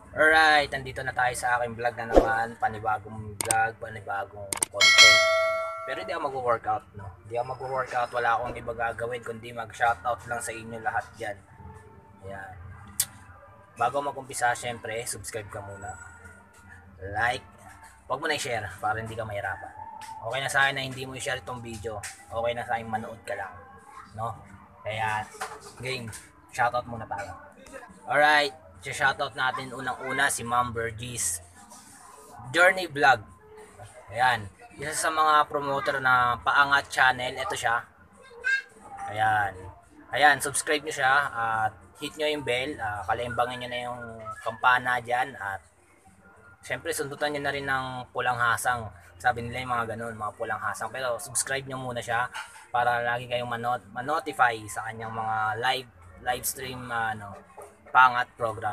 Alright, nandito na tayo sa aking vlog na naman. Panibagong vlog, panibagong content. Pero hindi ako mag-workout, no? Hindi ako mag-workout, wala akong iba gagawin kundi mag-shoutout lang sa inyo lahat dyan. Ayan. Bago mag-umpisa, syempre, subscribe ka muna. Like, wag mo na i-share para hindi ka mahirapan. Okay na sa akin na hindi mo i-share itong video. Okay na sa akin manood ka lang. No? Kaya, game, shoutout muna tayo. Alright, shoutout natin unang-una si Ma'am Burgess Journey Vlog. Ayan, isa sa mga promoter na Paangat Channel. Ito siya. Ayan. Ayan, subscribe nyo siya at hit nyo yung bell. Kalimbangin nyo na yung kampana dyan at syempre sundutan nyo na rin ng pulang hasang. Sabi nila yung mga ganun, mga pulang hasang. Pero subscribe nyo muna siya para lagi kayong manotify sa kanyang mga live stream pangat program.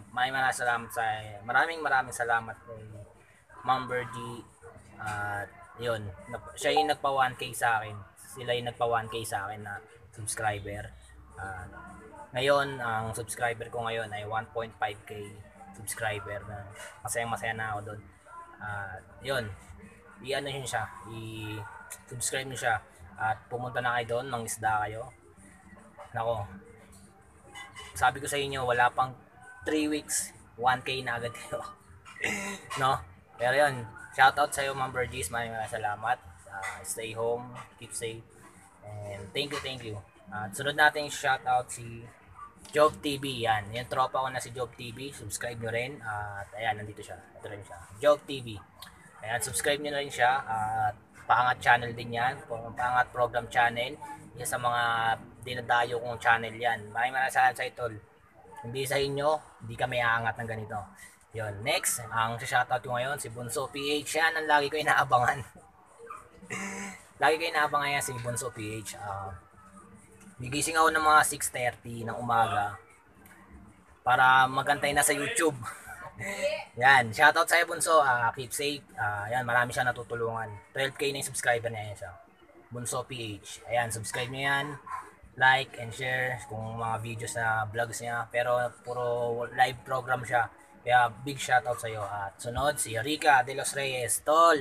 Maraming salamat kay Ma'am Birdie at yun, siya yung nagpa 1K sa akin. Sila yung nagpa 1K sa akin na subscriber. Uh, Ngayon, ang subscriber ko ngayon ay 1.5K subscriber na masaya na ako doon. Yun, i-ano yun siya, i-subscribe niyo siya at pumunta na kayo doon, mangisda kayo. Nako, sabi ko sa inyo, wala pang 3 weeks, 1K na agad kayo. No? Pero yun, shoutout sa iyo, Ma'am Burgess. Maraming salamat. Stay home, keep safe, and thank you. Sunod natin shoutout si Job TV. Yan, yung tropa ko na si Job TV. Subscribe nyo rin. At ayan, nandito siya. Ito rin siya. Job TV. Ayan, subscribe nyo na rin siya. At Paangat channel din yan. Paangat program channel. Yan sa mga dinadayo kong channel yan. Maraming salamat sa ito. Hindi sa inyo, hindi kami aangat ng ganito. Yun, next, ang shoutout ko ngayon, si Bunso PH. Yan ang lagi ko inaabangan. Lagi ko inaabangan yan si Bunso PH. Gigising ako ng mga 6:30 ng umaga para magantay na sa YouTube. Yan, shoutout sa iyo Bunso, keep safe. Yan, marami siya natutulungan. 12K na yung subscriber niya, yan siya. Bunso PH. Ayan, subscribe niyo yan. Like and share kung mga videos na vlogs niya. Pero puro live program siya. Kaya big shoutout sa iyo. At sunod si Rica de los Reyes. Tol,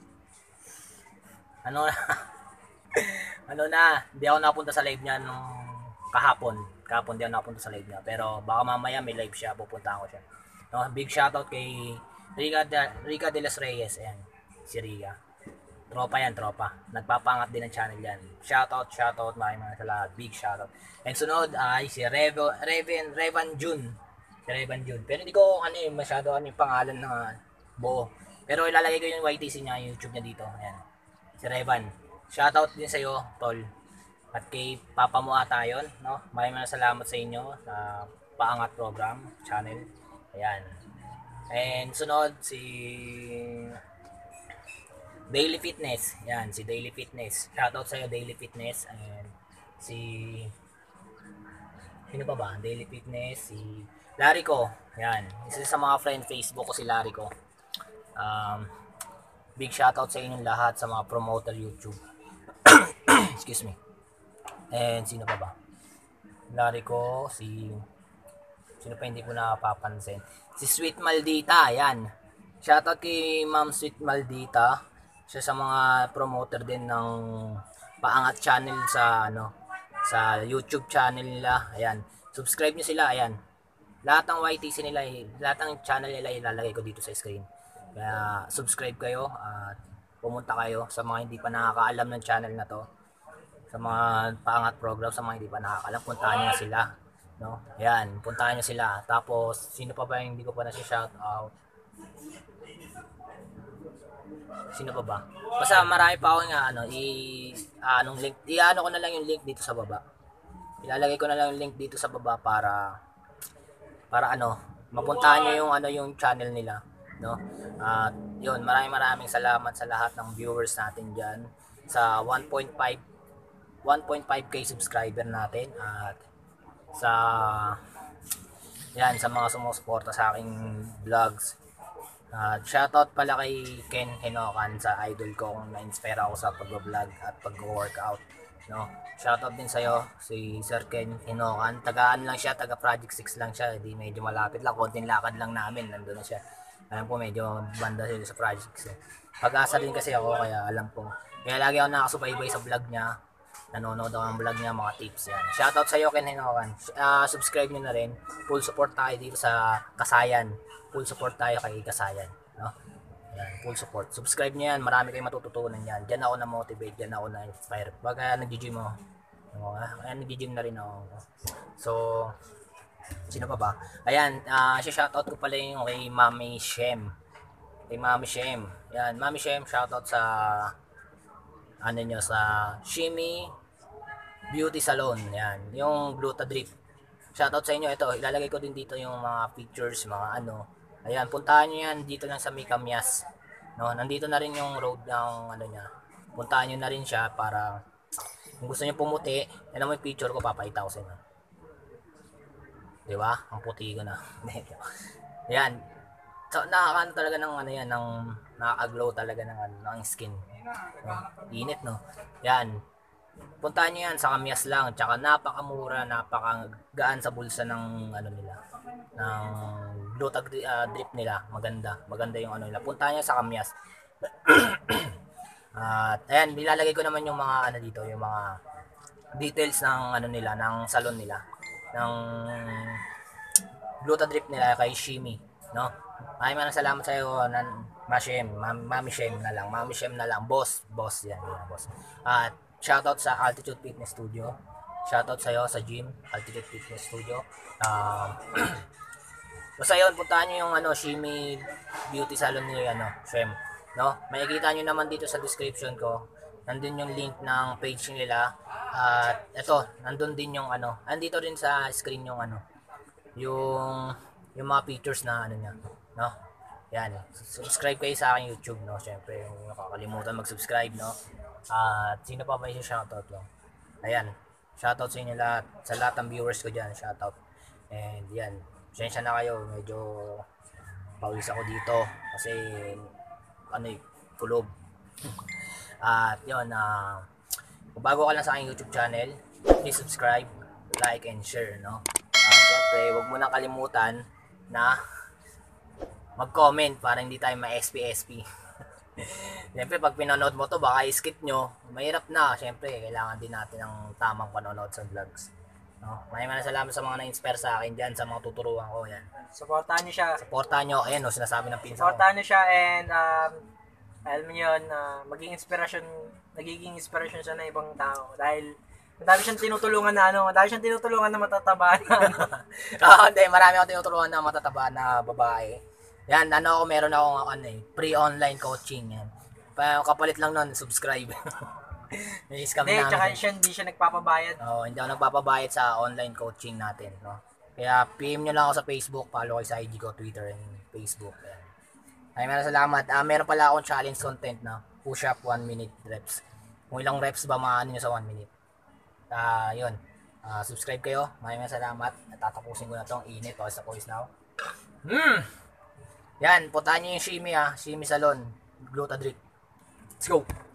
ano na, ano na, hindi ako napunta sa live niya nung kahapon. Kahapon di ako napunta sa live niya. Pero baka mamaya may live siya, pupuntahan ko siya. No, big shoutout kay Rica de los Reyes. Ayan, si Rica. Tropa yan, tropa. Nagpapangat din ng channel yan. Shoutout, maraming salamat. Big shoutout. And sunod ay si Revan Jun. Si Revan Jun. Pero hindi ko masyado yung pangalan na buo. Pero ilalagay ko yung YTC niya, yung YouTube niya dito. Ayan. Si Revan. Shoutout din sa iyo, tol. At kay Papa mo ata yun, no? Maraming salamat sa inyo sa Paangat program channel. Ayan. And sunod si Daily Fitness. Yan, si Daily Fitness. Shoutout sa iyo, Daily Fitness. And si sino pa ba? Daily Fitness, si Larico. Yan, isa sa mga friend Facebook ko si Larico. Big shoutout sa inyong lahat sa mga promoter YouTube. Excuse me. And sino pa ba? Larico, sino pa hindi ko napapansin? Si Sweet Maldita, yan. Shoutout kay Ma'am Sweet Maldita. Siya sa mga promoter din ng Paangat channel sa YouTube channel nila. Ayan. Subscribe niyo sila, ayan. Lahat ng YTC nila, lahat ng channel nila ilalagay ko dito sa screen. Kaya subscribe kayo at pumunta kayo sa mga hindi pa nakakaalam ng channel na to. Sa mga Paangat program, sa mga hindi pa nakakaalam, puntahan niyo sila, no? Ayan, puntahan niyo sila. Tapos sino pa ba yung hindi ko pa na-shout out? Sino pa ba? Basta marami pa ako nga anong link. I-ano ko na lang yung link dito sa baba. Ilalagay ko na lang yung link dito sa baba para mapuntahan niyo yung channel nila, no? At yun, maraming salamat sa lahat ng viewers natin diyan sa 1.5k subscriber natin at sa yan sa mga sumusuporta sa aking vlogs. Shoutout pala kay Ken Hinokan sa idol ko kung na-inspire ako sa pag-vlog at pag-workout. No? Shoutout din sa'yo, si Sir Ken Hinokan. Tagaan lang siya, taga Project 6 lang siya. Di medyo malapit lang, konting lakad lang namin, nandun na siya. Alam ko medyo banda sila sa Project 6. Eh. Pag-asa din kasi ako, kaya alam ko. Kaya lagi ako nakasubaybay sa vlog niya. Nanonood ako ng vlog niya, mga tips yan. Shoutout sa'yo, Ken Hinokan. Subscribe nyo na rin. Full support tayo dito sa Kasayan. Full support tayo kay Kasayan. No? Yan, full support. Subscribe niyo yan. Marami kayong matututunan yan. Diyan ako na-motivate. Diyan ako na-inspire. Baga nag-gym ako. Ayan, nag-gym na rin ako. So, sino pa ba? Ayan, shoutout ko pala yung kay Mami Shem. Kay Mami Shem. Yan, Mami Shem, shoutout sa ano nyo, sa Shimmy Beauty Salon. Yan, yung Gluta Drip. Shoutout sa inyo. Ito, ilalagay ko din dito yung mga pictures, mga ano. Ayan, puntahan nyo yan dito lang sa Mikamias. No, nandito na rin yung road ng ano niya. Puntahan nyo na rin siya para kung gusto niyo pumuti, yan mo yung picture ko, papakita ko sa inyo. Di ba? Ang puti ko na. Yan. So, nakakaano talaga ng ano yan, ng nakaka-glow talaga ng ano, ng skin. No? Init, no? Yan. Puntahan nyo yan sa Kamias lang. Tsaka napakamura, napakagaan sa bulsa ng ano nila. Ng Gluta drip nila. Maganda. Maganda yung ano nila. Puntahan nyo sa Kamias. At ayan, nilalagay ko naman yung mga ano dito, yung mga details ng ano nila, ng salon nila. Ng Gluta drip nila kay Shimmy. No? Maraming salamat sa iyo, Mami Shem na lang. Mami Shem na lang. Boss yan, boss. At shoutout sa Altitude Fitness Studio. Shoutout sa iyo sa gym, Altitude Fitness Studio. Basta yun, puntahan nyo yung ano, Shimmy Beauty Salon ni ano, Shem. No? Makikita nyo naman dito sa description ko. Nandun yung link ng page nila. At eto, nandun din yung ano. Andito rin sa screen yung ano. Yung mga pictures na ano niya. No? Yan. Subscribe kayo sa aking YouTube, no? Siyempre, yung nakakalimutan mag-subscribe, no? At sino pa ba yung shoutout lang? Ayan. Shoutout sa inyo lahat. Sa lahat ng viewers ko dyan, shoutout. And yan. Pasensya na kayo. Medyo pawis ako dito. Kasi, ano kulob. At yun, kung bago ka lang sa aking YouTube channel, please subscribe, like, and share, no? Siyempre, huwag mo nang kalimutan na mag-comment para hindi tayo ma-SP-SP. Siyempre, pag pinanood mo to, baka i-skip nyo, mahirap na. Siyempre, kailangan din natin ng tamang panonood sa vlogs. No? Maraming salamat sa mga na-inspire sa akin dyan, sa mga tuturuan ko. Yan. Supportahan nyo siya. Supportahan nyo. Ayan, no, sinasabi ng pinsan ko. Supportahan nyo siya and alam niyo yun, nagiging inspirasyon siya na ibang tao. Dahil madami siyang tinutulungan na matataba na ano. Hindi, marami akong tinutulungan na matataba na babae. Yan, meron akong pre-online coaching yan. Kapalit lang nun, subscribe. Hindi, tsaka hindi siya nagpapabayad. Hindi ako nagpapabayad sa online coaching natin, no. Kaya PM nyo lang ako sa Facebook, follow kayo sa IG ko, Twitter and Facebook. Yan. Ay, maraming salamat. Meron pala akong challenge content na push-up 1 minute reps. Kung ilang reps ba maano nyo sa 1 minute. Yun. Subscribe kayo. Maraming salamat. Tatapusin ko na itong init. Pawis na ako. Yan. Puntahan nyo yung Shimmy Shimmy Salon. Gluta Drip. Let's go.